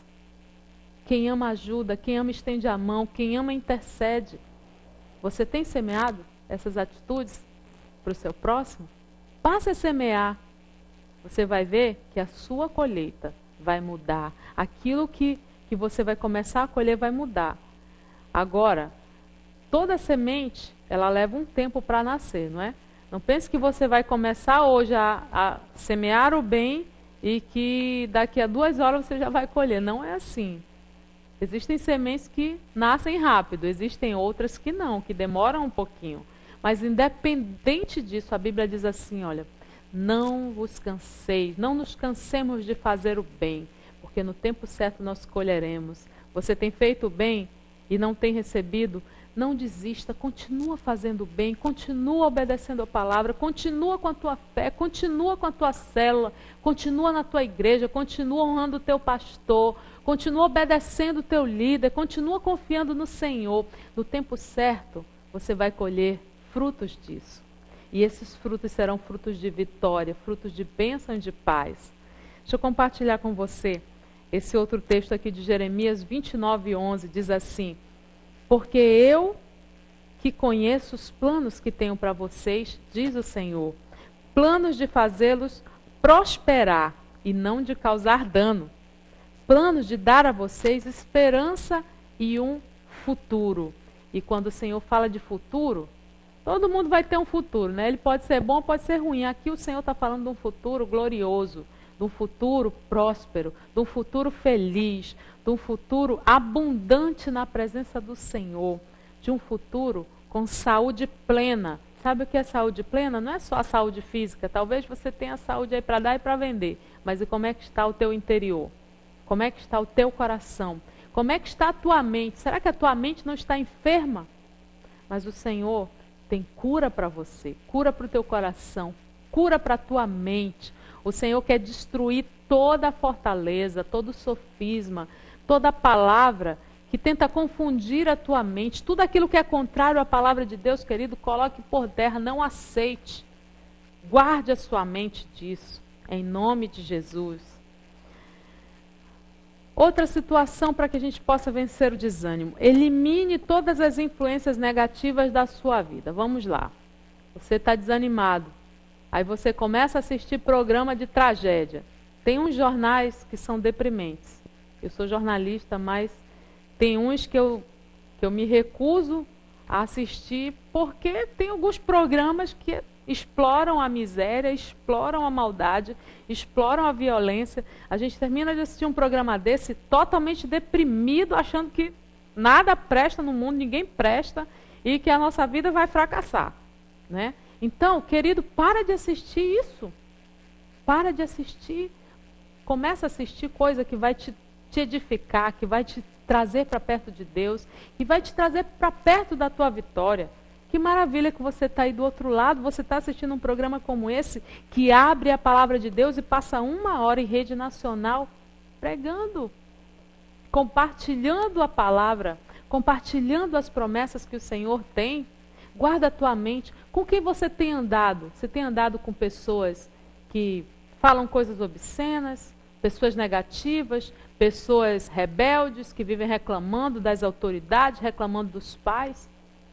Quem ama ajuda, quem ama estende a mão, quem ama intercede. Você tem semeado essas atitudes para o seu próximo? Passe a semear. Você vai ver que a sua colheita vai mudar. Aquilo que você vai começar a colher vai mudar. Agora, toda semente, ela leva um tempo para nascer, não é? Não pense que você vai começar hoje a semear o bem e que daqui a 2 horas você já vai colher. Não é assim. Existem sementes que nascem rápido, existem outras que não, que demoram um pouquinho. Mas independente disso, a Bíblia diz assim, olha, não vos canseis, não nos cansemos de fazer o bem, porque no tempo certo nós colheremos. Você tem feito o bem e não tem recebido? Não desista, continua fazendo o bem, continua obedecendo a palavra, continua com a tua fé, continua com a tua célula, continua na tua igreja, continua honrando o teu pastor, continua obedecendo o teu líder, continua confiando no Senhor. No tempo certo, você vai colher frutos disso. E esses frutos serão frutos de vitória, frutos de bênção e de paz. Deixa eu compartilhar com você esse outro texto aqui de Jeremias 29:11, diz assim: porque eu que conheço os planos que tenho para vocês, diz o Senhor, planos de fazê-los prosperar e não de causar dano, planos de dar a vocês esperança e um futuro. E quando o Senhor fala de futuro, todo mundo vai ter um futuro, né? Ele pode ser bom, pode ser ruim. Aqui o Senhor está falando de um futuro glorioso, de um futuro próspero, de um futuro feliz, de um futuro abundante na presença do Senhor, de um futuro com saúde plena. Sabe o que é saúde plena? Não é só a saúde física. Talvez você tenha saúde aí para dar e para vender, mas e como é que está o teu interior? Como é que está o teu coração? Como é que está a tua mente? Será que a tua mente não está enferma? Mas o Senhor tem cura para você, cura para o teu coração, cura para a tua mente. O Senhor quer destruir toda a fortaleza, todo o sofisma, toda a palavra que tenta confundir a tua mente. Tudo aquilo que é contrário à palavra de Deus, querido, coloque por terra, não aceite. Guarde a sua mente disso, em nome de Jesus. Outra situação para que a gente possa vencer o desânimo. Elimine todas as influências negativas da sua vida. Vamos lá. Você está desanimado. Aí você começa a assistir programa de tragédia. Tem uns jornais que são deprimentes. Eu sou jornalista, mas tem uns que eu me recuso a assistir porque tem alguns programas que exploram a miséria, exploram a maldade, exploram a violência. A gente termina de assistir um programa desse totalmente deprimido, achando que nada presta no mundo, ninguém presta e que a nossa vida vai fracassar, né? Então, querido, para de assistir isso. Para de assistir. Começa a assistir coisa que vai te edificar, que vai te trazer para perto de Deus, que vai te trazer para perto da tua vitória. Que maravilha que você está aí do outro lado, você está assistindo um programa como esse, que abre a palavra de Deus e passa 1 hora em rede nacional, pregando, compartilhando a palavra, compartilhando as promessas que o Senhor tem. Guarda a tua mente. Com quem você tem andado? Você tem andado com pessoas que falam coisas obscenas, pessoas negativas, pessoas rebeldes, que vivem reclamando das autoridades, reclamando dos pais?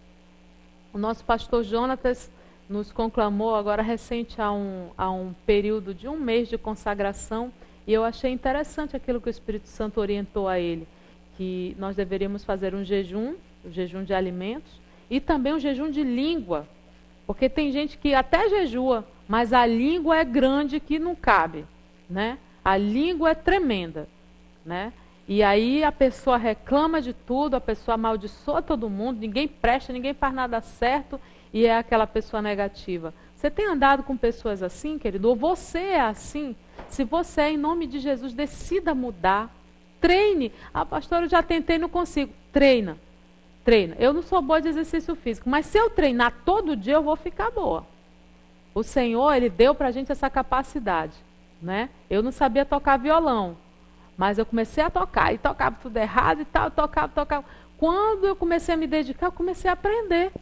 O nosso pastor Jonatas nos conclamou agora recente a um período de 1 mês de consagração, e eu achei interessante aquilo que o Espírito Santo orientou a ele, que nós deveríamos fazer um jejum de alimentos, e também um jejum de língua, porque tem gente que até jejua, mas a língua é grande que não cabe, né? A língua é tremenda, né? E aí a pessoa reclama de tudo, a pessoa amaldiçoa todo mundo, ninguém presta, ninguém faz nada certo, e é aquela pessoa negativa. Você tem andado com pessoas assim, querido? Ou você é assim? Se você é, em nome de Jesus, decida mudar. Treine. Ah, pastor, eu já tentei e não consigo. Treina. Treina. Eu não sou boa de exercício físico, mas se eu treinar todo dia, eu vou ficar boa. O Senhor, Ele deu para a gente essa capacidade, né? Eu não sabia tocar violão, mas eu comecei a tocar, e tocava tudo errado e tal, tocava. Quando eu comecei a me dedicar, eu comecei a aprender.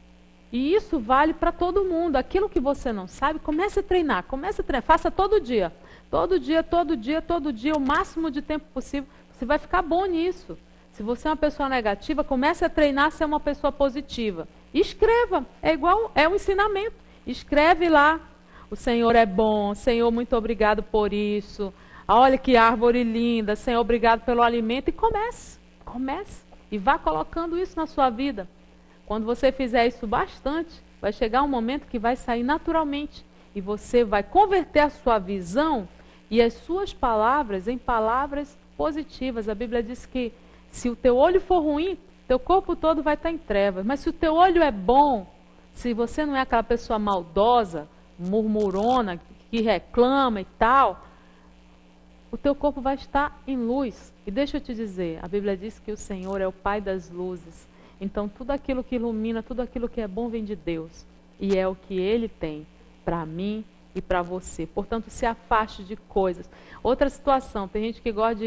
E isso vale para todo mundo. Aquilo que você não sabe, comece a treinar, faça todo dia. Todo dia, o máximo de tempo possível. Você vai ficar bom nisso. Se você é uma pessoa negativa, comece a treinar a ser uma pessoa positiva. Escreva, é um ensinamento. Escreve lá, o Senhor é bom, Senhor, muito obrigado por isso. Olha que árvore linda, Senhor, obrigado pelo alimento. E comece. E vá colocando isso na sua vida. Quando você fizer isso bastante, vai chegar um momento que vai sair naturalmente. E você vai converter a sua visão e as suas palavras em palavras positivas. A Bíblia diz que se o teu olho for ruim, teu corpo todo vai estar em trevas. Mas se o teu olho é bom, se você não é aquela pessoa maldosa, murmurona, que reclama e tal, o teu corpo vai estar em luz. E deixa eu te dizer, a Bíblia diz que o Senhor é o Pai das luzes. Então tudo aquilo que ilumina, tudo aquilo que é bom vem de Deus. E é o que Ele tem para mim e para você. Portanto, se afaste de coisas. Outra situação, tem gente que gosta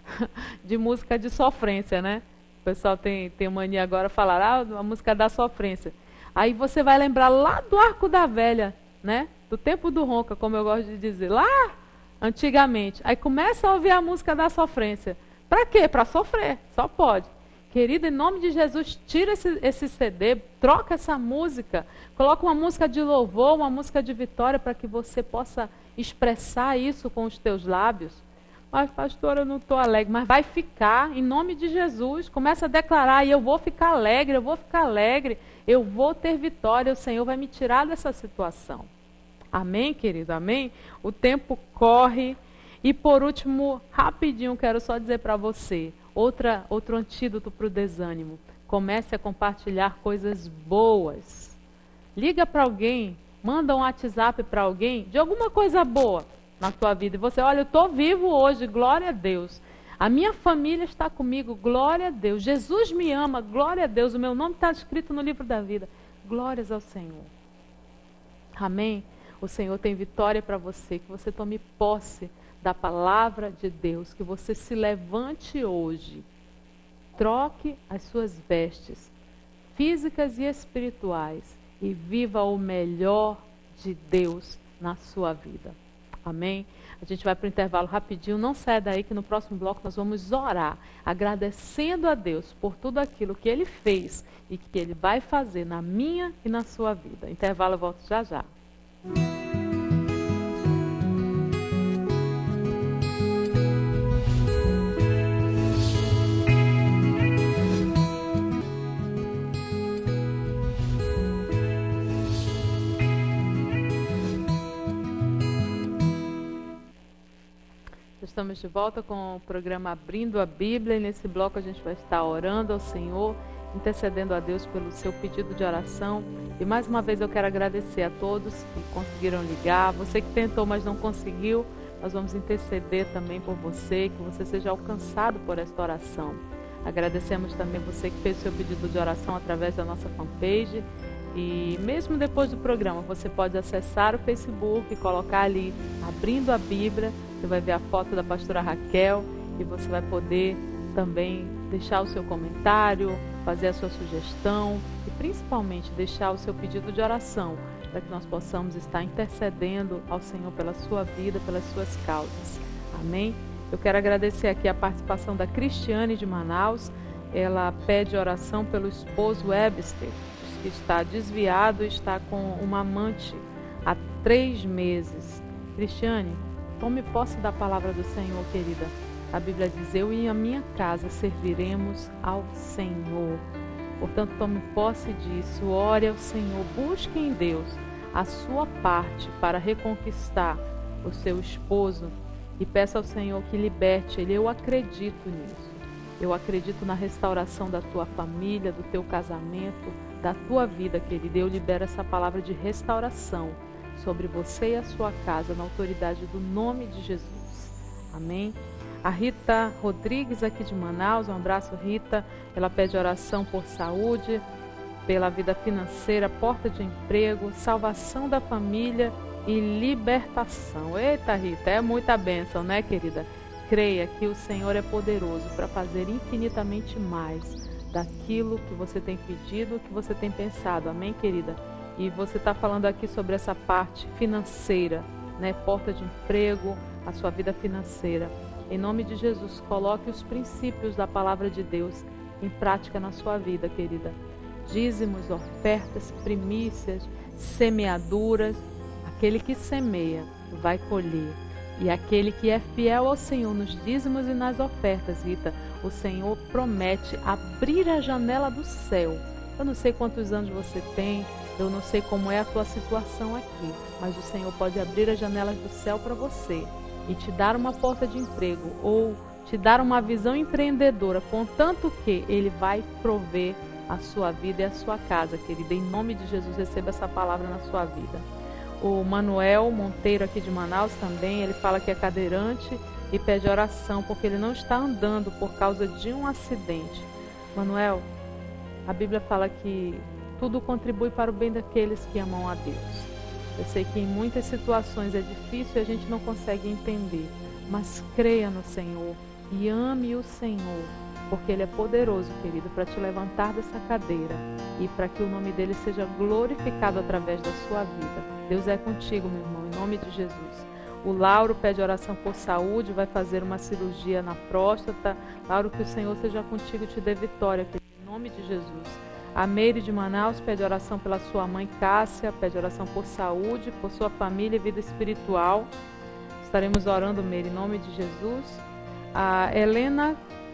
de música de sofrência, né? O pessoal tem mania agora de falar, a música da sofrência. Aí você vai lembrar lá do Arco da Velha, né? Do tempo do Ronca, como eu gosto de dizer, lá antigamente. Aí começa a ouvir a música da sofrência. Para quê? Para sofrer, só pode. Querido, em nome de Jesus, tira esse CD, troca essa música, coloca uma música de louvor, uma música de vitória, para que você possa expressar isso com os teus lábios. Mas, pastora, eu não estou alegre. Mas vai ficar, em nome de Jesus. Começa a declarar, e eu vou ficar alegre, eu vou ter vitória, o Senhor vai me tirar dessa situação. Amém, querido? Amém? O tempo corre. E por último, rapidinho, quero só dizer para você, outro antídoto para o desânimo. Comece a compartilhar coisas boas. Liga para alguém, manda um WhatsApp para alguém de alguma coisa boa na tua vida. E você, olha, eu estou vivo hoje, glória a Deus. A minha família está comigo, glória a Deus. Jesus me ama, glória a Deus. O meu nome está escrito no livro da vida. Glórias ao Senhor. Amém? O Senhor tem vitória para você, que você tome posse da palavra de Deus, que você se levante hoje, troque as suas vestes físicas e espirituais e viva o melhor de Deus na sua vida. Amém? A gente vai para o intervalo rapidinho, não saia daí que no próximo bloco nós vamos orar, agradecendo a Deus por tudo aquilo que Ele fez e que Ele vai fazer na minha e na sua vida. Intervalo, eu volto já já. Estamos de volta com o programa Abrindo a Bíblia e nesse bloco a gente vai estar orando ao Senhor, intercedendo a Deus pelo seu pedido de oração. E mais uma vez eu quero agradecer a todos que conseguiram ligar, você que tentou mas não conseguiu, nós vamos interceder também por você, que você seja alcançado por esta oração. Agradecemos também você que fez seu pedido de oração através da nossa fanpage. E mesmo depois do programa, você pode acessar o Facebook, colocar ali Abrindo a Bíblia, você vai ver a foto da pastora Raquel e você vai poder também deixar o seu comentário, fazer a sua sugestão e principalmente deixar o seu pedido de oração, para que nós possamos estar intercedendo ao Senhor pela sua vida, pelas suas causas. Amém? Eu quero agradecer aqui a participação da Cristiane de Manaus. Ela pede oração pelo esposo Webster, que está desviado e está com uma amante há 3 meses. Cristiane, tome posse da palavra do Senhor, querida. A Bíblia diz, eu e a minha casa serviremos ao Senhor. Portanto, tome posse disso, ore ao Senhor, busque em Deus a sua parte para reconquistar o seu esposo e peça ao Senhor que liberte ele. Eu acredito nisso. Eu acredito na restauração da tua família, do teu casamento, da tua vida, querida. Eu libero essa palavra de restauração sobre você e a sua casa, na autoridade do nome de Jesus. Amém? A Rita Rodrigues, aqui de Manaus, um abraço, Rita. Ela pede oração por saúde, pela vida financeira, porta de emprego, salvação da família e libertação. Eita, Rita, é muita bênção, né, querida? Creia que o Senhor é poderoso para fazer infinitamente mais daquilo que você tem pedido, que você tem pensado. Amém, querida? E você está falando aqui sobre essa parte financeira, né? Porta de emprego, a sua vida financeira. Em nome de Jesus, coloque os princípios da palavra de Deus em prática na sua vida, querida. Dízimos, ofertas, primícias, semeaduras. Aquele que semeia vai colher. E aquele que é fiel ao Senhor nos dízimos e nas ofertas, Rita, o Senhor promete abrir a janela do céu. Eu não sei quantos anos você tem, eu não sei como é a tua situação aqui, mas o Senhor pode abrir as janelas do céu para você e te dar uma porta de emprego ou te dar uma visão empreendedora, contanto que Ele vai prover a sua vida e a sua casa, querida. Em nome de Jesus, receba essa palavra na sua vida. O Manuel Monteiro, aqui de Manaus, também, ele fala que é cadeirante e pede oração, porque ele não está andando por causa de um acidente. Manuel, a Bíblia fala que tudo contribui para o bem daqueles que amam a Deus. Eu sei que em muitas situações é difícil e a gente não consegue entender, mas creia no Senhor e ame o Senhor, porque Ele é poderoso, querido, para te levantar dessa cadeira e para que o nome dEle seja glorificado através da sua vida. Deus é contigo, meu irmão, em nome de Jesus. O Lauro pede oração por saúde, vai fazer uma cirurgia na próstata. Lauro, que o Senhor seja contigo e te dê vitória, querido, em nome de Jesus. A Meire de Manaus pede oração pela sua mãe Cássia, pede oração por saúde, por sua família e vida espiritual. Estaremos orando, Meire, em nome de Jesus. A Helena,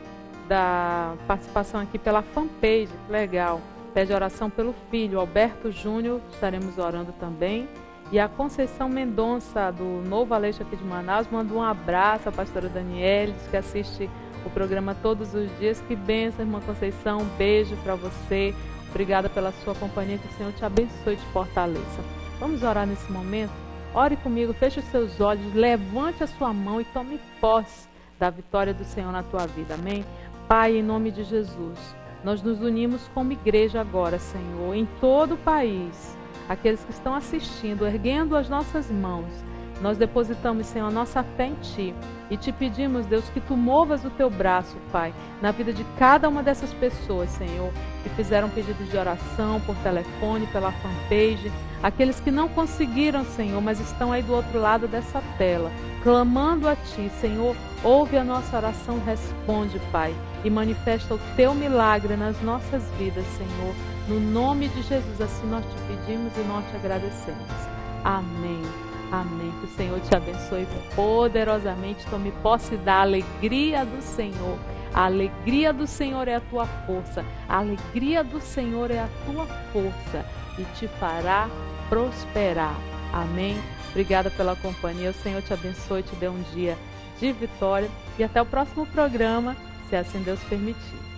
da participação aqui pela fanpage, que legal, pede oração pelo filho, Alberto Júnior, estaremos orando também. E a Conceição Mendonça, do Novo Aleixo aqui de Manaus, manda um abraço à pastora Daniele, diz que assiste o programa todos os dias. Que bênção, irmã Conceição, um beijo para você. Obrigada pela sua companhia, que o Senhor te abençoe e te fortaleça. Vamos orar nesse momento? Ore comigo, feche os seus olhos, levante a sua mão e tome posse da vitória do Senhor na tua vida, amém? Pai, em nome de Jesus, nós nos unimos como igreja agora, Senhor, em todo o país, aqueles que estão assistindo, erguendo as nossas mãos, nós depositamos, Senhor, a nossa fé em Ti e te pedimos, Deus, que Tu movas o Teu braço, Pai, na vida de cada uma dessas pessoas, Senhor, que fizeram pedidos de oração por telefone, pela fanpage, aqueles que não conseguiram, Senhor, mas estão aí do outro lado dessa tela, clamando a Ti, Senhor, ouve a nossa oração, responde, Pai, e manifesta o Teu milagre nas nossas vidas, Senhor, no nome de Jesus, assim nós te pedimos e nós te agradecemos. Amém. Amém. Que o Senhor te abençoe poderosamente. Tome posse da alegria do Senhor. A alegria do Senhor é a tua força. A alegria do Senhor é a tua força e te fará prosperar. Amém. Obrigada pela companhia. O Senhor te abençoe, te dê um dia de vitória. E até o próximo programa, se assim Deus permitir.